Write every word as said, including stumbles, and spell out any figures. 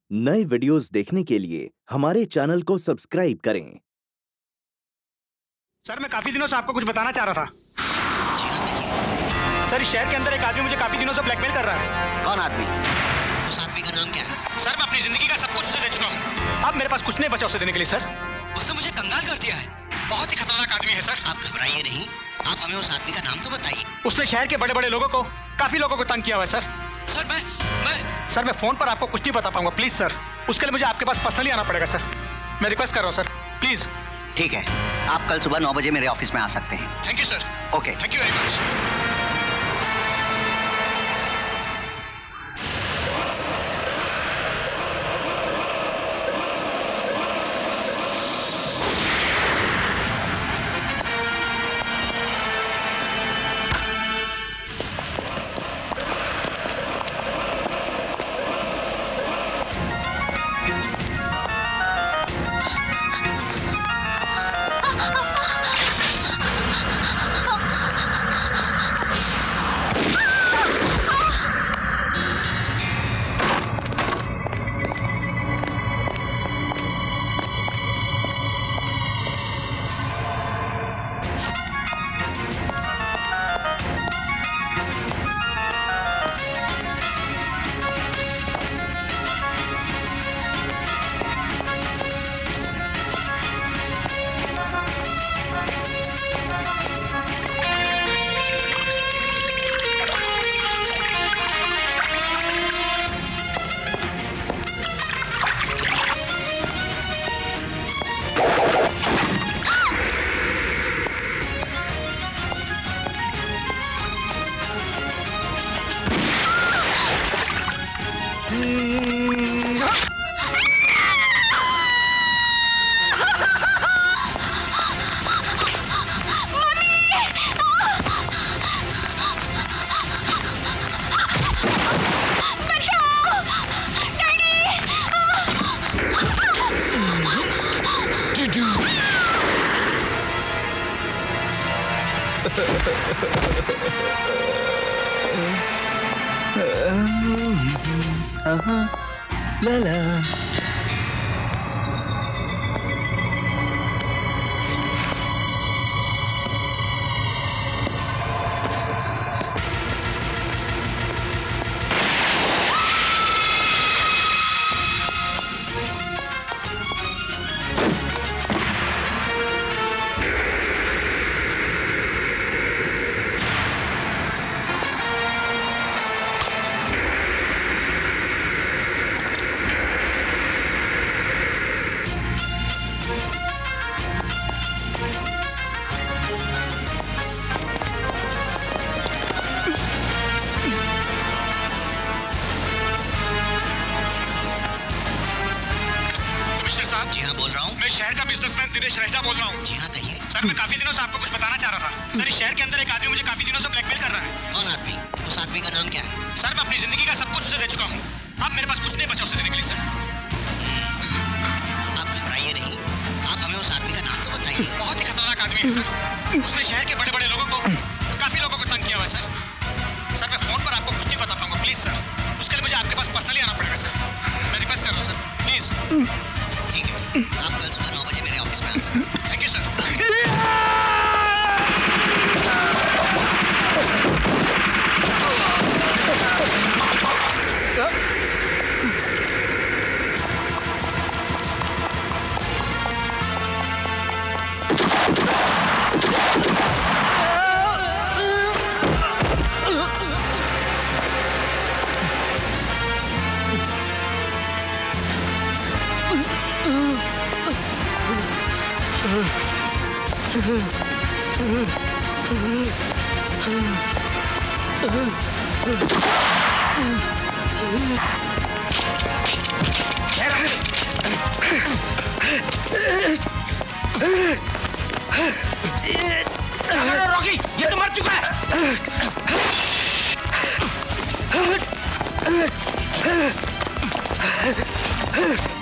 नए वीडियोस देखने के लिए हमारे चैनल को सब्सक्राइब करें। सर, मैं काफी दिनों से आपको कुछ बताना चाह रहा था। सर, इस शहर के अंदर एक आदमी मुझे काफी दिनों से ब्लैकमेल कर रहा है। कौन आदमी? उस आदमी का नाम क्या है? सर, मैं अपनी जिंदगी का सब कुछ उसे दे चुका हूँ। अब मेरे पास कुछ नहीं बचा उसे देने के लिए। सर, उसने मुझे कंगाल कर दिया है। बहुत ही खतरनाक आदमी है सर। आप घबराइए नहीं, आप हमें उस आदमी का नाम तो बताइए। उसने शहर के बड़े बड़े लोगों को, काफी लोगों को तंग किया हुआ है सर। सर मैं मैं सर, मैं फोन पर आपको कुछ नहीं बता पाऊंगा, प्लीज सर। उसके लिए मुझे आपके पास पर्सनली आना पड़ेगा सर। मैं रिक्वेस्ट कर रहा हूँ सर, प्लीज। ठीक है, आप कल सुबह नौ बजे मेरे ऑफिस में आ सकते हैं। Thank you sir. Okay, thank you very much. ला ला। जी हाँ, बोल रहा हूँ। मैं शहर का बिजनेसमैन दिनेश रहीजा बोल रहा हूँ। जी हाँ, कहिए। सर, मैं काफी दिनों से आपको कुछ बताना चाह रहा था। सर, इस शहर के अंदर एक आदमी मुझे काफी दिनों से ब्लैकमेल कर रहा है। कौन आदमी? उस आदमी का नाम क्या है? सर, मैं अपनी जिंदगी का सब कुछ उसे दे चुका हूँ। अब मेरे पास कुछ नहीं बचा उसे देने के लिए। सर, आप घबराइए नहीं, आप हमें उस आदमी का नाम तो बताइए। बहुत ही खतरनाक आदमी है सर। उसने शहर के बड़े बड़े लोगं को, काफी लोगों को तंग किया हुआ है सर। सर, मैं फोन पर आपको कुछ नहीं बता पाऊंगा, प्लीज सर। उसके लिए मुझे आपके पास पर्सनली आना पड़ेगा सर। मैं रिक्वेस्ट कर रहा हूँ सर, प्लीज। ठीक है, आप कल सुबह नौ बजे मेरे ऑफिस में आ सकते हैं। Thank you sir. रॉकी, ये तो मर चुका है।